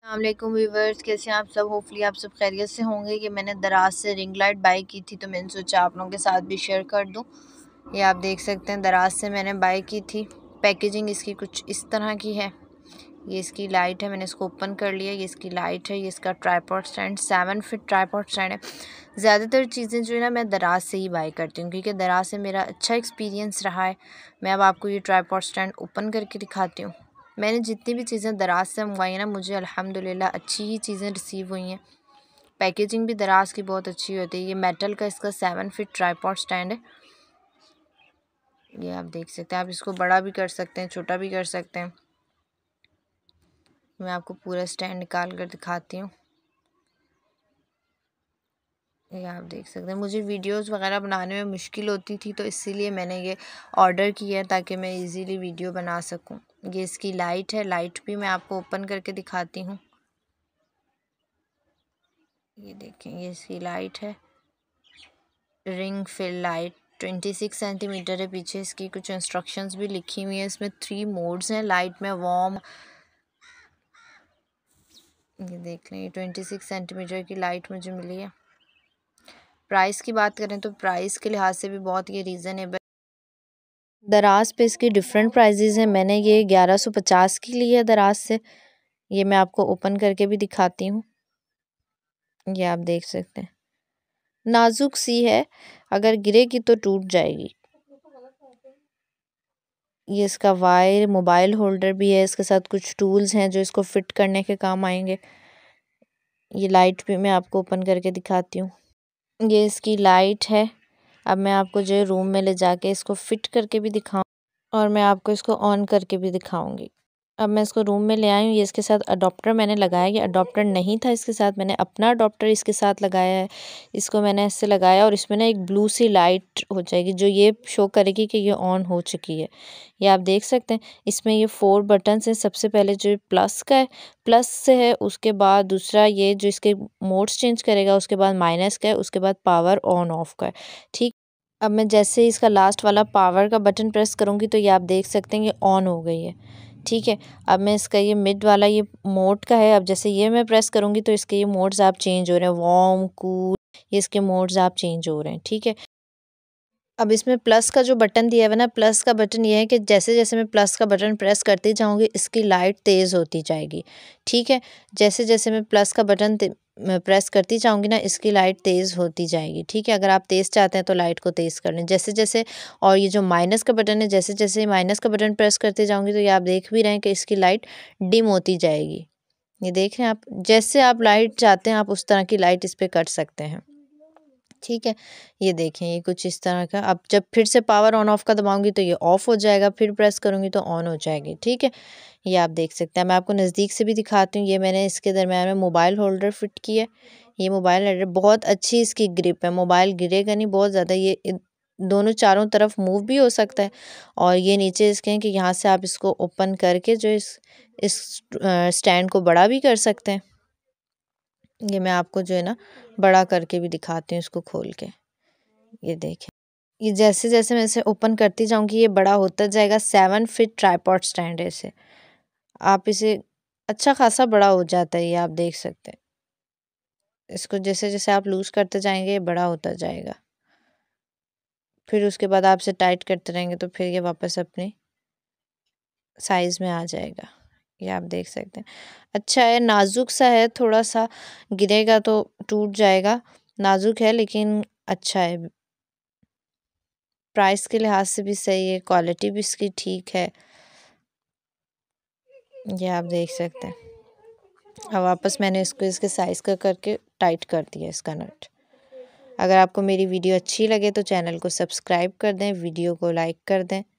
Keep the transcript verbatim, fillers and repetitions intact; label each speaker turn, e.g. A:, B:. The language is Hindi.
A: अस्सलामुअलैकुम व्यूवर्स, कैसे हैं आप सब। होपफुली आप सब खैरियत से होंगे। कि मैंने दराज से रिंग लाइट बाई की थी, तो मैंने सोचा आप लोगों के साथ भी शेयर कर दूं। ये आप देख सकते हैं, दराज से मैंने बाई की थी। पैकेजिंग इसकी कुछ इस तरह की है। ये इसकी लाइट है, मैंने इसको ओपन कर लिया। ये इसकी लाइट है, ये इसका tripod stand, seven feet tripod stand है। ज़्यादातर चीज़ें जो है ना, मैं दराज से ही बाई करती हूँ, क्योंकि दराज से मेरा अच्छा एक्सपीरियंस रहा है। मैं अब आपको ये ट्राईपॉड स्टैंड ओपन करके दिखाती हूँ। मैंने जितनी भी चीज़ें दराज से मंगवाई हैं ना, मुझे अल्हम्दुलिल्लाह अच्छी ही चीज़ें रिसीव हुई हैं। पैकेजिंग भी दराज की बहुत अच्छी होती है। ये मेटल का इसका सेवन फिट ट्राईपॉड स्टैंड है। ये आप देख सकते हैं। आप इसको बड़ा भी कर सकते हैं, छोटा भी कर सकते हैं। मैं आपको पूरा स्टैंड निकाल कर दिखाती हूँ। ये आप देख सकते हैं। मुझे वीडियोस वगैरह बनाने में मुश्किल होती थी, तो इसीलिए मैंने ये ऑर्डर किया ताकि मैं इजीली वीडियो बना सकूं। ये इसकी लाइट है, लाइट भी मैं आपको ओपन करके दिखाती हूँ। ये देखें, ये इसकी लाइट है, ring fill light. Twenty six centimetre है। पीछे इसकी कुछ इंस्ट्रक्शंस भी लिखी हुई हैं। इसमें थ्री मोड्स हैं लाइट में, वार्म। ये देख लें, ट्वेंटी सिक्स सेंटीमीटर की लाइट मुझे मिली है। प्राइस की बात करें तो प्राइस के लिहाज से भी बहुत ये रीज़नेबल। दराज पे इसकी डिफरेंट प्राइजेज़ हैं। मैंने ये ग्यारह सौ पचास की ली है दराज से। ये मैं आपको ओपन करके भी दिखाती हूँ। ये आप देख सकते हैं, नाजुक सी है, अगर गिरेगी तो टूट जाएगी। ये इसका वायर, मोबाइल होल्डर भी है। इसके साथ कुछ टूल्स हैं जो इसको फिट करने के काम आएंगे। ये लाइट भी मैं आपको ओपन करके दिखाती हूँ। ये इसकी लाइट है। अब मैं आपको जो रूम में ले जाके इसको फिट करके भी दिखाऊँ, और मैं आपको इसको ऑन करके भी दिखाऊंगी। अब मैं इसको रूम में ले आई हूँ। ये इसके साथ अडॉप्टर मैंने लगाया। ये अडॉप्टर नहीं था इसके साथ, मैंने अपना अडॉप्टर इसके साथ लगाया है। इसको मैंने ऐसे लगाया, और इसमें ना एक ब्लू सी लाइट हो जाएगी जो ये शो करेगी कि ये ऑन हो चुकी है। ये आप देख सकते हैं। इसमें ये फोर बटन्स हैं। सबसे पहले जो प्लस का है, प्लस से है। उसके बाद दूसरा ये जो इसके मोड्स चेंज करेगा। उसके बाद माइनस का है। उसके बाद पावर ऑन ऑफ का है। ठीक, अब मैं जैसे ही इसका लास्ट वाला पावर का बटन प्रेस करूँगी तो ये आप देख सकते हैं ये ऑन हो गई है। ठीक है, अब मैं इसका ये मिड वाला ये मोड का है। अब जैसे ये मैं प्रेस करूँगी तो इसके ये मोड्स आप चेंज हो रहे हैं, वार्म, कूल, ये इसके मोड्स आप चेंज हो रहे हैं। ठीक है, अब इसमें प्लस का जो बटन दिया है ना, प्लस का बटन ये है कि जैसे जैसे मैं प्लस का बटन प्रेस करती जाऊँगी इसकी लाइट तेज़ होती जाएगी। ठीक है, जैसे जैसे मैं प्लस का बटन मैं प्रेस करती जाऊँगी ना, इसकी लाइट तेज़ होती जाएगी। ठीक है, अगर आप तेज़ चाहते हैं तो लाइट को तेज़ कर लें जैसे जैसे। और ये जो माइनस का बटन है, जैसे जैसे माइनस का बटन प्रेस करते जाऊँगी तो ये आप देख भी रहे हैं कि इसकी लाइट डिम होती जाएगी। ये देख रहे हैं आप, जैसे आप लाइट चाहते हैं आप उस तरह की लाइट इस पर कर सकते हैं। ठीक है, ये देखें, ये कुछ इस तरह का। अब जब फिर से पावर ऑन ऑफ का दबाऊंगी तो ये ऑफ हो जाएगा, फिर प्रेस करूंगी तो ऑन हो जाएगी। ठीक है, ये आप देख सकते हैं। मैं आपको नज़दीक से भी दिखाती हूँ। ये मैंने इसके दरम्यान में मोबाइल होल्डर फिट किया है। ये मोबाइल होल्डर बहुत अच्छी इसकी ग्रिप है, मोबाइल गिरेगा नहीं बहुत ज़्यादा। ये दोनों चारों तरफ मूव भी हो सकता है। और ये नीचे इसके हैं कि यहाँ से आप इसको ओपन करके जो इस इस स्टैंड को बड़ा भी कर सकते हैं। ये मैं आपको जो है ना बड़ा करके भी दिखाती हूँ इसको खोल के। ये देखें, ये जैसे जैसे मैं इसे ओपन करती जाऊंगी ये बड़ा होता जाएगा। सेवन फिट ट्राईपॉड स्टैंड है इसे। आप इसे अच्छा खासा बड़ा हो जाता है, ये आप देख सकते हैं। इसको जैसे जैसे आप लूज करते जाएंगे ये बड़ा होता जाएगा। फिर उसके बाद आप इसे टाइट करते रहेंगे तो फिर ये वापस अपने साइज में आ जाएगा। ये आप देख सकते हैं। अच्छा है, नाजुक सा है, थोड़ा सा गिरेगा तो टूट जाएगा। नाजुक है लेकिन अच्छा है। प्राइस के लिहाज से भी सही है, क्वालिटी भी इसकी ठीक है। ये आप देख सकते हैं। अब वापस मैंने इसको इसके साइज़ का करके टाइट कर दिया इसका नट। अगर आपको मेरी वीडियो अच्छी लगे तो चैनल को सब्सक्राइब कर दें, वीडियो को लाइक कर दें।